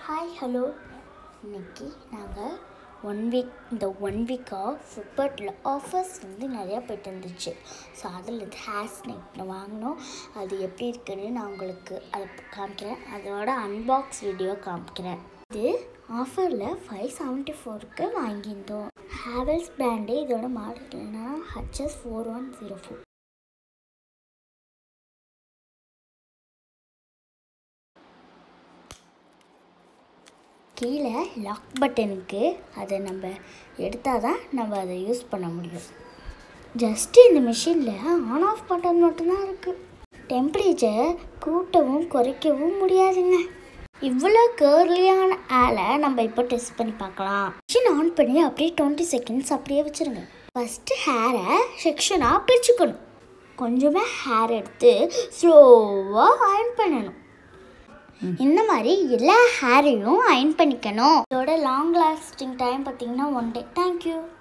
Hi hello. இன்றைக்கி நாங்கள் இந்த ஒன் வீக்காக ஃப்ளிப்கார்ட்டில் ஆஃபர்ஸ் நிறையா போய்ட்டு இருந்துச்சு. ஸோ அதில் ஹேர் ஸ்னைப் வாங்கினோம். அது எப்படி இருக்குன்னு நான் உங்களுக்கு அதை காமிக்கிறேன். அதோட அன்பாக்ஸ் வீடியோ காமிக்கிறேன். இது ஆஃபரில் 574க்கு வாங்கியிருந்தோம். ஹேவல்ஸ் பிராண்டு. இதோட மாடல் என்னன்னா HS4104. கீழே லாக் பட்டனுக்கு அதை நம்ம எடுத்தால் தான் நம்ம அதை யூஸ் பண்ண முடியும். ஜஸ்ட்டு இந்த மிஷினில் ஆன் ஆஃப் பட்டன் மட்டும்தான் இருக்குது. டெம்பரேச்சர் கூட்டவும் குறைக்கவும் முடியாதுங்க. இவ்வளோ கேர்லியான ஆலை நம்ம இப்போ டெஸ்ட் பண்ணி பார்க்கலாம். மிஷின் ஆன் பண்ணி அப்படியே 20 செகண்ட்ஸ் அப்படியே வச்சுருங்க. ஃபஸ்ட்டு ஹேரை செக்ஷனாக பிரிச்சுக்கணும். கொஞ்சமே ஹேர் எடுத்து ஸ்லோவாக அயர்ன் பண்ணணும். இந்த மாதிரி எல்லா ஹேரையும் அயர்ன் பண்ணிக்கணும். இதோட லாங் லாஸ்டிங் டைம் பார்த்தீங்கன்னா 1 day. தேங்க்யூ.